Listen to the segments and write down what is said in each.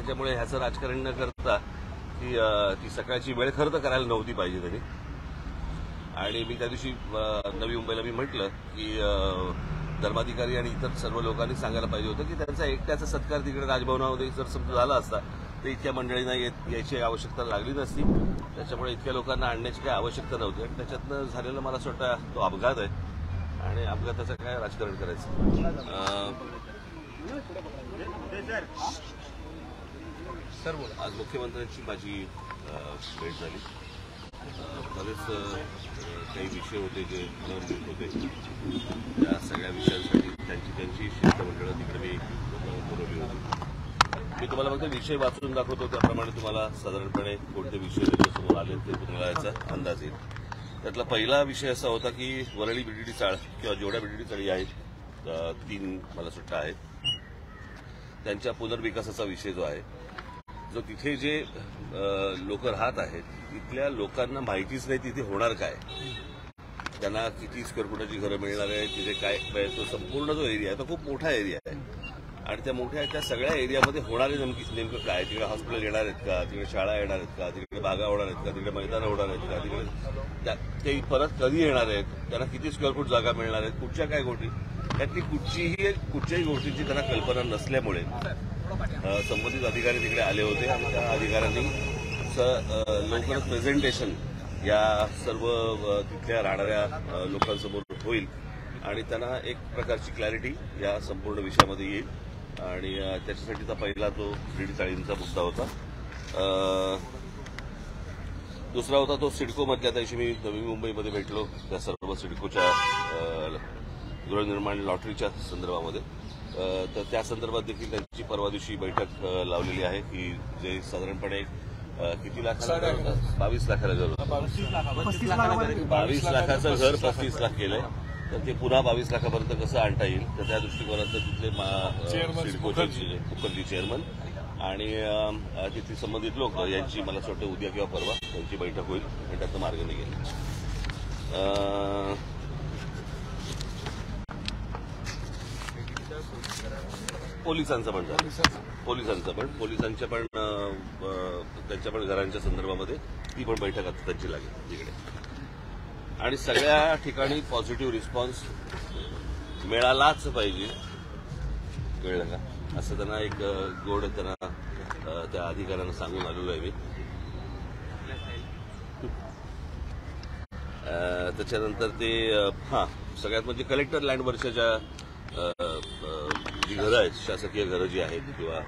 त्याच्यामुळे ह्याचं राजकारण न करता ती सकाळची वेळ खरं तर करायला नव्हती पाहिजे त्यांनी. आणि मी त्या दिवशी नवी मुंबईला मी म्हटलं की धर्माधिकारी आणि इतर सर्व लोकांनी सांगायला पाहिजे होतं की त्यांचा एकट्याचा सत्कार तिकडे राजभवनामध्ये जर समजा झाला असता तर इतक्या मंडळींना यायची आवश्यकता लागली नसती. त्याच्यामुळे इतक्या लोकांना आणण्याची काही आवश्यकता नव्हती. आणि त्याच्यातनं झालेला मला असं वाटतं तो अपघात आहे आणि अपघाताचं काय राजकारण करायचं. आज मुख्यमंत्र्यांची माझी भेट झाली. बरेच काही विषय होते जे नवनिर्मित होते. त्या सगळ्या विषयांसाठी त्यांची शिष्टमंडळं तिकडे मी बोलवली होती. मी तुम्हाला फक्त विषय वाचून दाखवतो त्याप्रमाणे तुम्हाला साधारणपणे कोणते विषय त्याच्यासमोर आले ते तुम्हाला याचा अंदाज येईल. त्यातला पहिला विषय असा होता की वरळी बीडीडी चाळ किंवा जेवढ्या बीडीडी चाळी आहेत 3 मला सुट्टा आहेत त्यांच्या पुनर्विकासाचा विषय जो आहे जो तिथे जे लोक राहत आहेत तिथल्या लोकांना माहितीच नाही तिथे होणार काय, त्यांना किती स्क्वेअर फुटाची घरं मिळणार आहे, तिथे काय, तो संपूर्ण जो एरिया आहे तो खूप मोठा एरिया आहे. आणि त्या सगळ्या एरियामध्ये होणारे नेमकं काय, तिकडे हॉस्पिटल येणार आहेत का, तिकडे शाळा येणार आहेत का, तिकडे बागा होणार आहेत का, तिकडे मैदानं होणार आहेत का, तिकडे ते परत कधी येणार आहेत, त्यांना किती स्क्वेअर फूट जागा मिळणार आहेत, कुठच्या काय गोष्टी, त्यातली कुठच्याही गोष्टीची त्यांना कल्पना नसल्यामुळे संबंधित अधिकारी तिकडे आले होते आणि त्या अधिकाऱ्यांनी लवकरच प्रेझेंटेशन या सर्व तिथल्या राहणाऱ्या लोकांसमोर होईल आणि त्यांना एक प्रकारची क्लॅरिटी या संपूर्ण विषयामध्ये येईल. आणि त्याच्यासाठीचा पहिला तो बीडीडी चाळींचा मुद्दा होता. दुसरा होता तो सिडकोमधल्या, त्याशी मी नवी मुंबईमध्ये भेटलो त्या सर्व सिडकोच्या गृहनिर्माण लॉटरीच्या संदर्भामध्ये. तर त्या संदर्भात देखील त्यांची परवा दिवशी बैठक लावलेली आहे की जे साधारणपणे किती लाखाला 22 लाखाला घर होतं, 22 लाखाचं घर 35 लाख केलंय. तर ते पुन्हा 22 लाखापर्यंत कसं आणता येईल तर त्या दृष्टिकोनातून तिथले सिडकोचे मुखर्जी चेअरमन आणि तिथले संबंधित लोक यांची मला असं वाटतं उद्या किंवा परवा त्यांची बैठक होईल आणि त्याचा मार्ग निघेल. पोलिसांचं पण झालं, पोलिसांच्या पण त्यांच्या पण घरांच्या संदर्भामध्ये ती पण बैठक आता त्यांची लागेल तिकडे. आणि सगळ्या ठिकाणी पॉझिटिव्ह रिस्पॉन्स मिळालाच पाहिजे, कळलं का, असं त्यांना एक गोड त्यांना त्या अधिकाऱ्यांना सांगून आलेलो आहे मी. त्याच्यानंतर ते सगळ्यात म्हणजे कलेक्टर लँड वर्षाच्या जी घरं आहेत, शासकीय घरं जी आहेत किंवा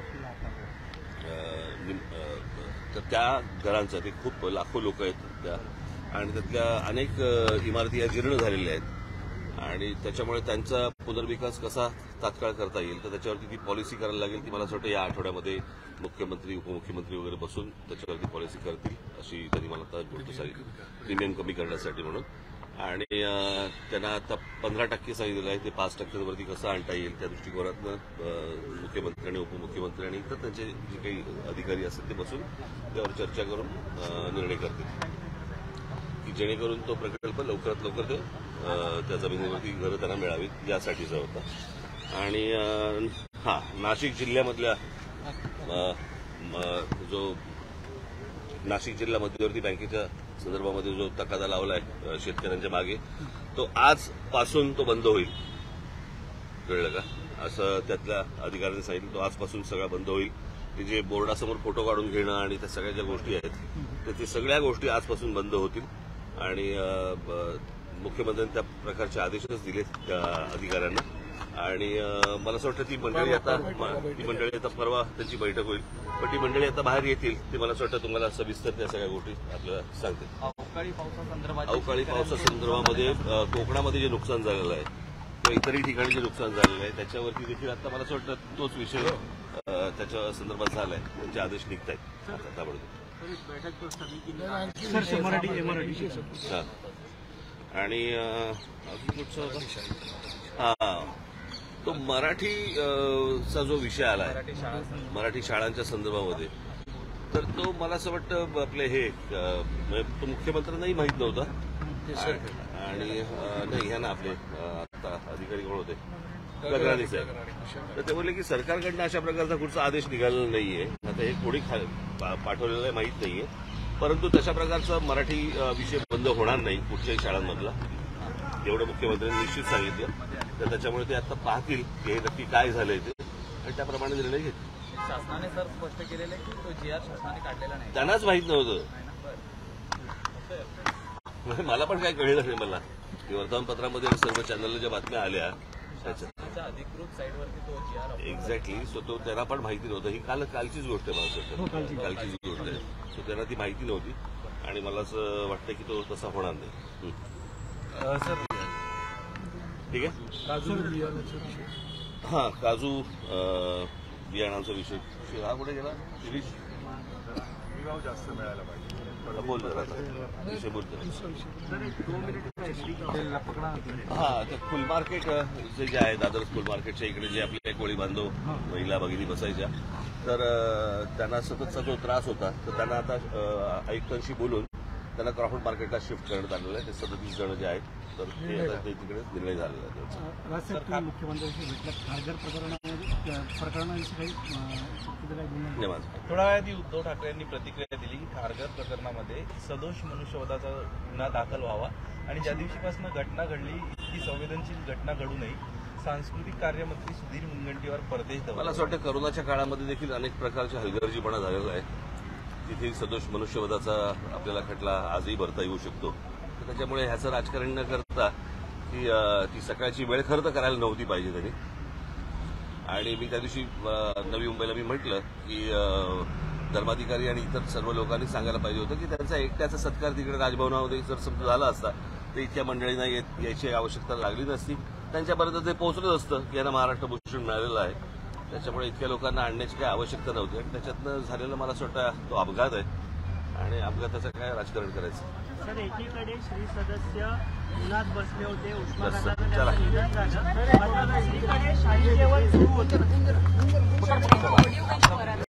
तर त्या घरांचं ते खूप लाखो लोक आहेत त्या आणि त्यातल्या अनेक इमारती या जीर्ण झालेल्या आहेत आणि त्याच्यामुळे त्यांचा पुनर्विकास कसा तात्काळ करता येईल तर त्याच्यावरती ती पॉलिसी करायला लागेल. ती मला असं वाटतं या आठवड्यामध्ये मुख्यमंत्री उपमुख्यमंत्री वगैरे बसून त्याच्यावरती पॉलिसी करतील अशी त्यांनी मला आता बोलतो सारी प्रीमियम कमी करण्यासाठी म्हणून. आणि त्यांना आता 15% सांगितलेलं आहे, ते 5%वरती कसं आणता येईल त्या दृष्टिकोनातनं मुख्यमंत्री आणि उपमुख्यमंत्री आणि इतर त्यांचे जे काही अधिकारी असतील ते बसून त्यावर चर्चा करून निर्णय करतील की जेणेकरून तो प्रकल्प लवकरात लवकर ते त्या जमिनीवरती घरं त्यांना मिळावीत यासाठीचा होता. आणि नाशिक जिल्ह्यामधल्या जो नाशिक जिल्हा मध्यवर्ती बँकेच्या संदर्भामध्ये जो तकादा लावलाय शेतकऱ्यांच्या मागे तो आजपासून तो बंद होईल, कळलं का, असं त्यातल्या अधिकाऱ्यांनी सांगितलं. तो आजपासून सगळा बंद होईल. ते जे बोर्डासमोर फोटो काढून घेणं आणि त्या सगळ्या ज्या गोष्टी आहेत तर ते सगळ्या गोष्टी आजपासून बंद होतील. आणि मुख्यमंत्र्यांनी त्या प्रकारचे आदेशच दिले त्या अधिकाऱ्यांना. आणि मला असं वाटतं ती मंडळी आता परवा त्यांची बैठक होईल, पण ती मंडळी आता बाहेर येतील ते मला असं वाटतं तुम्हाला सविस्तर त्या सगळ्या गोष्टी आपल्याला सांगतील. अवकाळी पावसासंदर्भामध्ये कोकणामध्ये जे नुकसान झालेलं आहे किंवा इतरही ठिकाणी जे नुकसान झालेलं आहे त्याच्यावरती देखील आता मला असं वाटतं तोच विषय त्याच्या संदर्भात झालाय, त्यांचे आदेश निघत आहेत आता ताबडतोब. आणि तो मराठीचा जो विषय आलाय मराठी शाळांच्या संदर्भामध्ये तर तो मला असं वाटतं आपले हे तो मुख्यमंत्र्यांनाही माहीत नव्हता. आणि नाही ह्या ना आपले आता अधिकारी कोण होते गगराणीच आहे. तर ते बोलले की सरकारकडनं अशा प्रकारचा कुठचा आदेश निघालेला नाहीये. आता हे कोणी पाठवलेलं आहे माहीत नाहीये, परंतु तशा प्रकारचा मराठी विषय बंद होणार नाही कुठच्याही शाळांमधला, एवढं मुख्यमंत्र्यांनी निश्चित सांगितलं. तर त्याच्यामुळे ते आता पाहतील की हे नक्की काय झालंय ते आणि त्याप्रमाणे निर्णय घेतील. शासनाने सर स्पष्ट केलेलं आहे की तो जी.आर. शासनाने काढलेला नाही, त्यांनाच माहीत नव्हतं. मला पण काय कळलं नाही. मला वर्तमानपत्रामध्ये सर्व चॅनलला ज्या बातम्या आल्या त्याच्या अधिकृत साईटवरती तो जी.आर. एक्झॅक्टली. सो तो त्यांना पण माहिती नव्हतं. ही कालचीच गोष्ट आहे. मला वाटतं कालचीच गोष्ट आहे. सो त्यांना ती माहिती नव्हती आणि मला असं वाटतं की तो तसा होणार नाही. सर ठीक आहे. हां, काजू बियाणांचा विषय हा कुठे गेला शिरीष? जास्त मिळायला पाहिजे. बोल जरा विषय बोलतो. हा, ते फुल मार्केट जे आहे दादर फुल मार्केटच्या इकडे जे आपले कोळी बांधव महिला भगिनी बसायच्या, तर त्यांना सततचा जो त्रास होता तर त्यांना आता आयुक्तांशी बोलून त्यांना क्रॉफर्ड मार्केटला शिफ्ट करण्यात आलेलं आहे. ते 37 जण जे आहेत तर ते आता ते तिकडे निर्णय झालेला आहे. मुख्यमंत्र्यांशी भेटलं खारघर प्रकरणाविषयी थोड्या वेळाआधी उद्धव ठाकरे यांनी प्रतिक्रिया दिली की खारघर प्रकरणामध्ये सदोष मनुष्यवधाचा गुन्हा दाखल व्हावा आणि ज्या दिवशीपासून घटना घडली इतकी संवेदनशील घटना घडू नये. सांस्कृतिक कार्यमंत्री सुधीर मुनगंटीवार परदेश दौरा. मला असं वाटतं करोनाच्या काळामध्ये देखील अनेक प्रकारच्या हलगर्जीपणा झालेला आहे. तिथे सदोष मनुष्यवधाचा आपल्याला खटला आजही भरता येऊ शकतो. तर त्याच्यामुळे ह्याचं राजकारण न करता ती सकाळची वेळ खरं तर करायला नव्हती पाहिजे त्यांनी. आणि मी त्या दिवशी नवी मुंबईला मी म्हटलं की धर्माधिकारी आणि इतर सर्व लोकांनी सांगायला पाहिजे होतं की त्यांचा एकट्याचा सत्कार तिकडे राजभवनामध्ये जर समजा झाला असता तर इतक्या मंडळींना यायची आवश्यकता लागली नसती. त्यांच्यापर्यंत ते पोहोचलं असतं की यांना महाराष्ट्र भूषण मिळालेलं आहे. त्याच्यामुळे इतक्या लोकांना आणण्याची काही आवश्यकता नव्हती आणि त्याच्यातनं झालेला मला असं वाटतं तो अपघात आहे आणि अपघाताचं काय राजकारण करायचं. सर, एकीकडे श्री सदस्य उन्हात बसले होते, उष्माघातानं चला. त्यांचं निधन झालं, दुसरीकडे शाही जेवण सुरू होतं.